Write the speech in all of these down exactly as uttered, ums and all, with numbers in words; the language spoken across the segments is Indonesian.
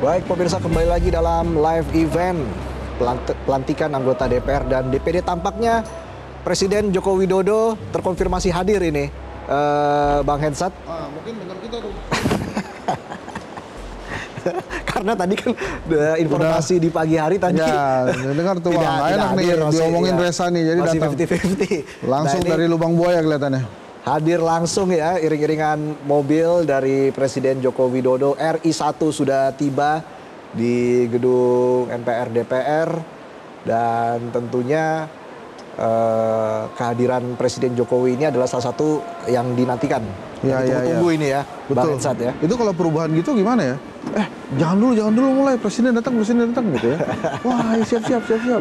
Baik pemirsa, kembali lagi dalam live event pelant- pelantikan anggota D P R dan D P D. Tampaknya Presiden Joko Widodo terkonfirmasi hadir ini, eh, Bang Hensat. Ah, mungkin dengar kita tuh. Karena tadi kan uh, informasi Udah. di pagi hari tadi. Ya, dengar tuh Bang. Enak nih diomongin ya, Resa nih, jadi masih datang. lima puluh lima puluh. Langsung nah, dari lubang buaya kelihatannya. Hadir langsung ya, iring-iringan mobil dari Presiden Joko Widodo. R I satu sudah tiba di gedung M P R D P R. Dan tentunya eh, kehadiran Presiden Jokowi ini adalah salah satu yang dinantikan. Ya, ya, tunggu-tunggu ya. ini ya, Betul. Bang Hensat ya. Itu kalau perubahan gitu gimana ya? Eh, jangan dulu, jangan dulu mulai. Presiden datang, presiden datang gitu ya. Wah, siap-siap, siap-siap.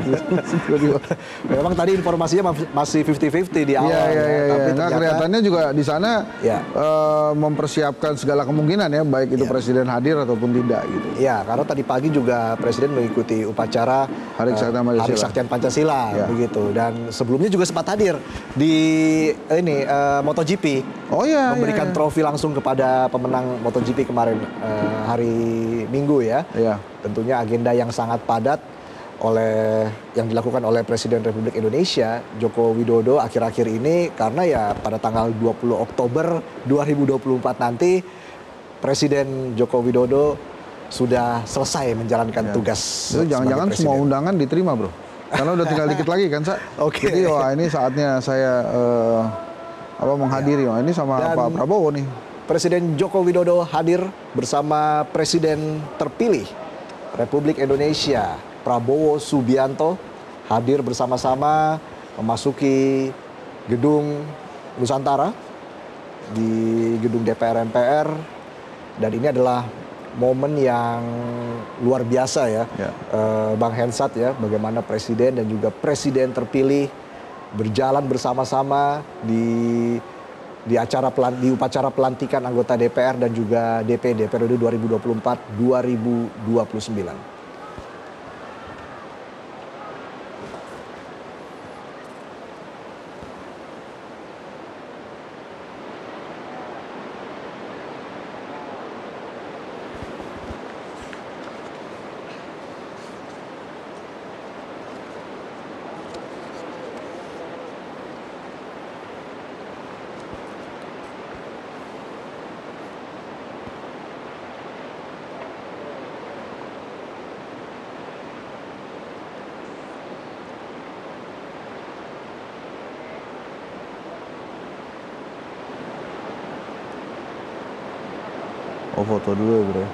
Memang tadi informasinya masih lima puluh lima puluh di awal. Iya, iya, iya. Tapi nah, ternyata, kelihatannya juga di sana ya. uh, mempersiapkan segala kemungkinan ya, baik itu ya. Presiden hadir ataupun tidak gitu. Iya, karena tadi pagi juga Presiden mengikuti upacara Hari Kesaktian Pancasila. Hari Kesaktian Pancasila ya. begitu. Dan sebelumnya juga sempat hadir di ini uh, MotoGP. Oh iya. Memberikan iya, iya. trofi langsung kepada pemenang MotoGP kemarin uh, hari Minggu ya. Iya. Tentunya agenda yang sangat padat oleh yang dilakukan oleh Presiden Republik Indonesia Joko Widodo akhir-akhir ini, karena ya pada tanggal dua puluh Oktober dua ribu dua puluh empat nanti Presiden Joko Widodo sudah selesai menjalankan ya. tugas. Jangan-jangan semua undangan diterima, Bro. Karena udah tinggal dikit lagi kan, Sa. Oke. Jadi wah ini saatnya saya uh, apa menghadiri. Ya. Wah, ini sama Dan Pak Prabowo nih. Presiden Joko Widodo hadir bersama Presiden terpilih Republik Indonesia Prabowo Subianto, hadir bersama-sama memasuki gedung Nusantara di gedung D P R M P R. Dan ini adalah momen yang luar biasa ya, ya. Uh, Bang Hensat ya, bagaimana Presiden dan juga Presiden terpilih berjalan bersama-sama di di acara pelan, di upacara pelantikan anggota D P R dan juga D P D periode dua ribu dua puluh empat sampai dua ribu dua puluh sembilan. Oh, foto dulu ya, Bro.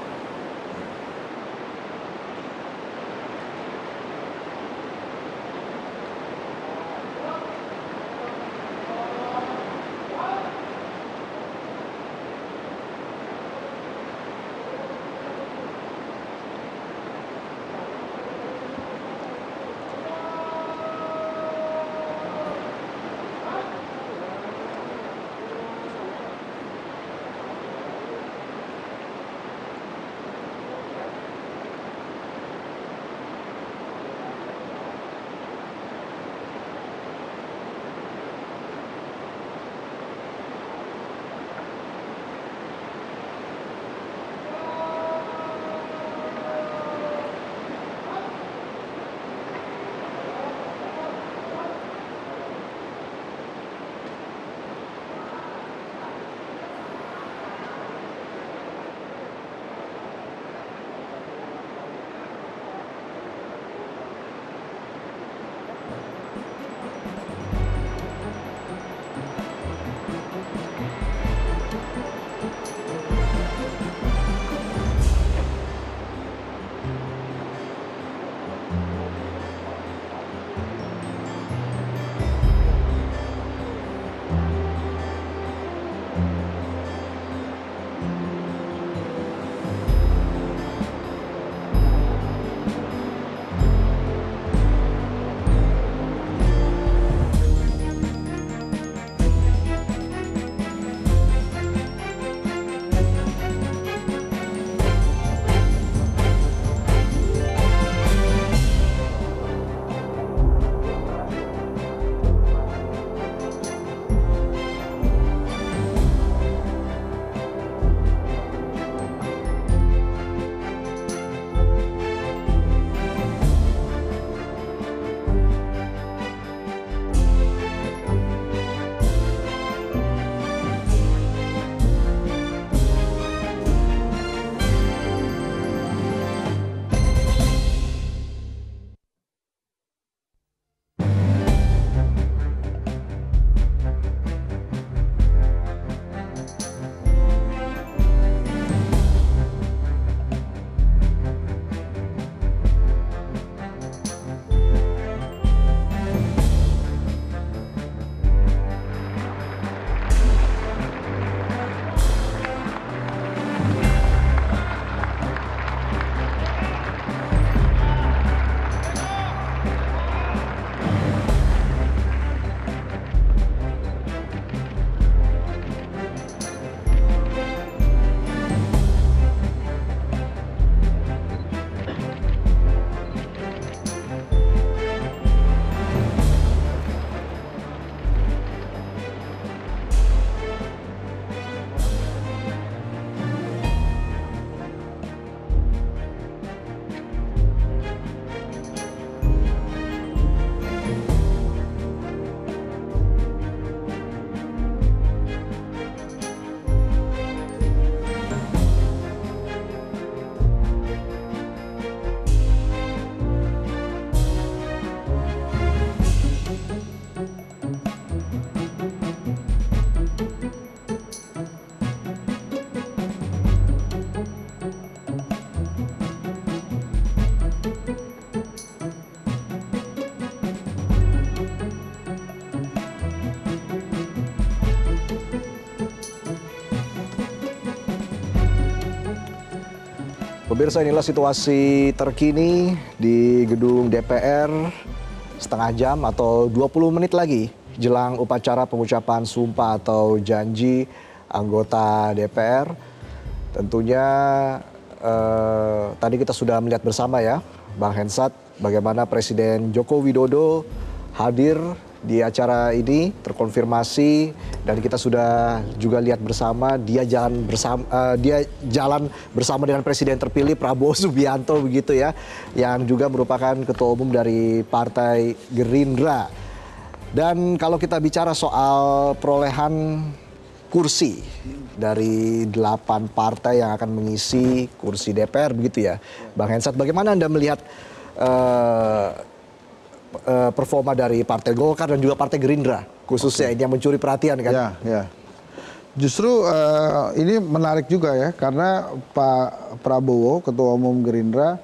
Pemirsa, inilah situasi terkini di gedung D P R setengah jam atau dua puluh menit lagi jelang upacara pengucapan sumpah atau janji anggota D P R. Tentunya eh, tadi kita sudah melihat bersama ya, Bang Hensat, bagaimana Presiden Joko Widodo hadir di acara ini, terkonfirmasi, dan kita sudah juga lihat bersama dia jalan bersama uh, dia jalan bersama dengan Presiden terpilih Prabowo Subianto begitu ya, yang juga merupakan ketua umum dari Partai Gerindra. Dan kalau kita bicara soal perolehan kursi dari delapan partai yang akan mengisi kursi D P R begitu ya, Bang Hensat, bagaimana Anda melihat uh, performa dari Partai Golkar dan juga Partai Gerindra khususnya, okay, ini yang mencuri perhatian kan? Ya, ya. Justru uh, ini menarik juga ya, karena Pak Prabowo, Ketua Umum Gerindra,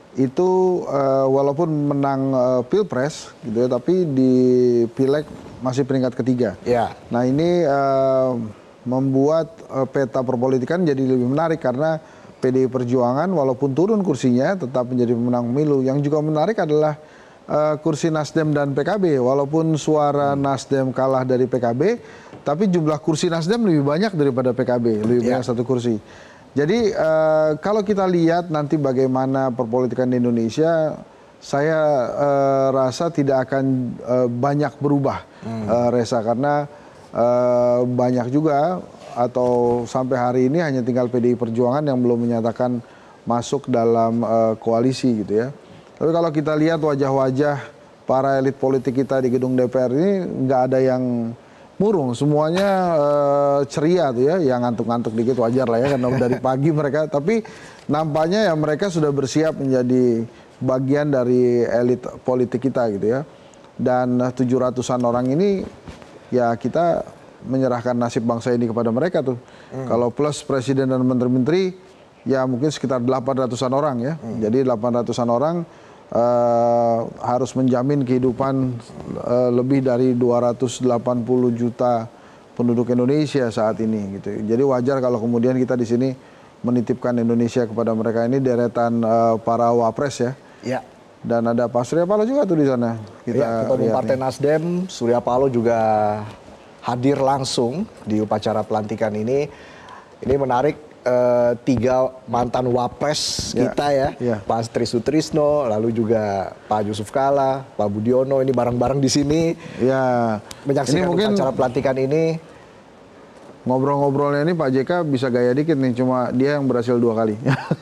itu uh, walaupun menang uh, Pilpres gitu ya, tapi di Pileg masih peringkat ketiga. Ya. Nah ini uh, membuat uh, peta perpolitikan jadi lebih menarik karena P D I Perjuangan walaupun turun kursinya tetap menjadi pemenang pemilu. Yang juga menarik adalah Uh, kursi Nasdem dan P K B, walaupun suara Nasdem kalah dari P K B, tapi jumlah kursi Nasdem lebih banyak daripada P K B, lebih yeah. banyak satu kursi. Jadi uh, kalau kita lihat nanti bagaimana perpolitikan di Indonesia, saya uh, rasa tidak akan uh, banyak berubah, hmm. uh, Reza, karena uh, banyak juga atau sampai hari ini hanya tinggal P D I Perjuangan yang belum menyatakan masuk dalam uh, koalisi gitu ya. Tapi kalau kita lihat wajah-wajah para elit politik kita di gedung D P R ini nggak ada yang murung, semuanya uh, ceria tuh ya, yang ngantuk-ngantuk dikit wajar lah ya karena dari pagi mereka, tapi nampaknya ya mereka sudah bersiap menjadi bagian dari elit politik kita gitu ya. Dan tujuh ratusan orang ini ya kita menyerahkan nasib bangsa ini kepada mereka tuh. Hmm. Kalau plus presiden dan menteri-menteri ya mungkin sekitar delapan ratusan orang ya. Hmm. Jadi delapan ratusan orang Uh, harus menjamin kehidupan uh, lebih dari dua ratus delapan puluh juta penduduk Indonesia saat ini gitu. Jadi wajar kalau kemudian kita di sini menitipkan Indonesia kepada mereka. Ini deretan uh, para wapres ya. Ya. Dan ada Pak Surya Paloh juga tuh di sana. Kita ya, Ketua Umum Partai nih. Nasdem, Surya Paloh juga hadir langsung di upacara pelantikan ini. Ini menarik. Uh, tiga mantan wapres yeah. kita ya, yeah. Pak Tri Sutrisno, lalu juga Pak Yusuf Kala, Pak Budiono, ini bareng-bareng di sini yeah. menyaksikan ini mungkin upacara pelantikan ini. Ngobrol-ngobrolnya ini Pak J K bisa gaya dikit nih, cuma dia yang berhasil dua kali.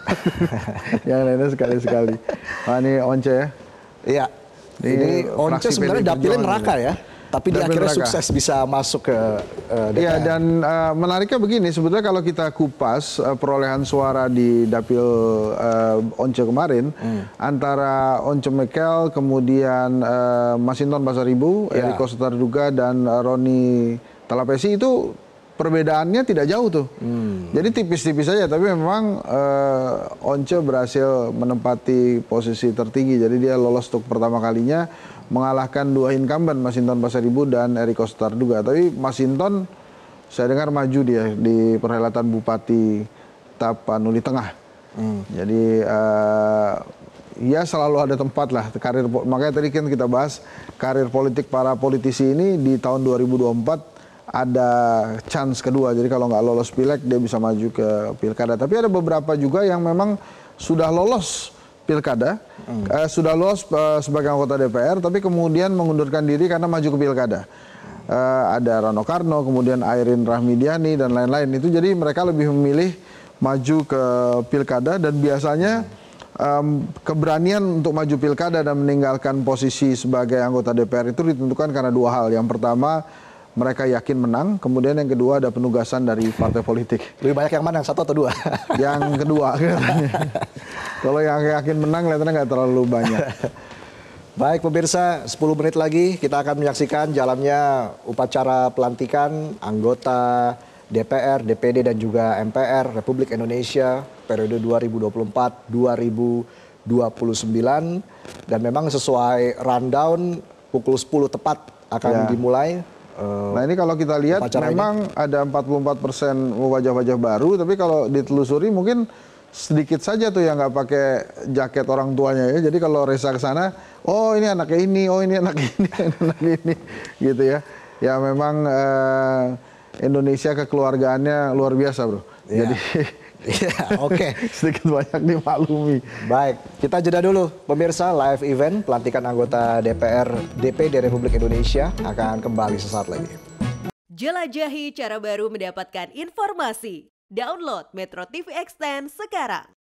Yang lainnya sekali-sekali. Ah, ini Once ya? Iya. Ini, ini Once sebenarnya dapilnya neraka ya. Tapi dia akhirnya neraka. Sukses bisa masuk ke uh, D P R. Iya, dan uh, menariknya begini, sebetulnya kalau kita kupas uh, perolehan suara di dapil uh, Once kemarin, hmm. antara Once Mekel, kemudian uh, Masinton Pasaribu, ya. Eriko Sutarduga, dan uh, Roni Talapesi itu perbedaannya tidak jauh tuh. Hmm. Jadi tipis-tipis saja, tapi memang uh, Once berhasil menempati posisi tertinggi, jadi dia lolos untuk pertama kalinya, mengalahkan dua incumbent, Masinton Pasaribu dan Eriko Sutarduga. Tapi Masinton saya dengar maju dia di perhelatan Bupati Tapanuli Tengah. Hmm. Jadi uh, ya selalu ada tempat lah karir. Makanya tadi kan kita bahas karir politik para politisi ini di tahun dua ribu dua puluh empat ada chance kedua. Jadi kalau nggak lolos Pileg dia bisa maju ke Pilkada. Tapi ada beberapa juga yang memang sudah lolos Pilkada, hmm. uh, sudah lolos uh, sebagai anggota D P R, tapi kemudian mengundurkan diri karena maju ke Pilkada. Uh, ada Rano Karno, kemudian Airin Rahmidiani, dan lain-lain. Itu jadi mereka lebih memilih maju ke Pilkada, dan biasanya um, keberanian untuk maju Pilkada dan meninggalkan posisi sebagai anggota D P R itu ditentukan karena dua hal. Yang pertama, mereka yakin menang, kemudian yang kedua ada penugasan dari partai politik. Lebih banyak yang mana, satu atau dua? Yang kedua. Kalau yang yakin menang, kelihatannya nggak terlalu banyak. Baik pemirsa, sepuluh menit lagi kita akan menyaksikan jalannya upacara pelantikan anggota D P R, D P D, dan juga M P R Republik Indonesia periode dua ribu dua puluh empat sampai dua ribu dua puluh sembilan. Dan memang sesuai rundown pukul sepuluh tepat akan ya. dimulai. Nah ini kalau kita lihat memang ini ada empat puluh empat persen wajah-wajah baru, tapi kalau ditelusuri mungkin sedikit saja tuh yang nggak pakai jaket orang tuanya ya. Jadi kalau Reza ke sana, oh ini anaknya ini, oh ini anak ini, anak ini, gitu ya. Ya memang eh, Indonesia kekeluargaannya luar biasa, bro. Ya. Jadi ya, oke. Okay. sedikit banyak dimaklumi. Baik, kita jeda dulu. Pemirsa, live event pelantikan anggota D P R D P D Republik Indonesia akan kembali sesaat lagi. Jelajahi cara baru mendapatkan informasi. Download Metro T V Extend sekarang.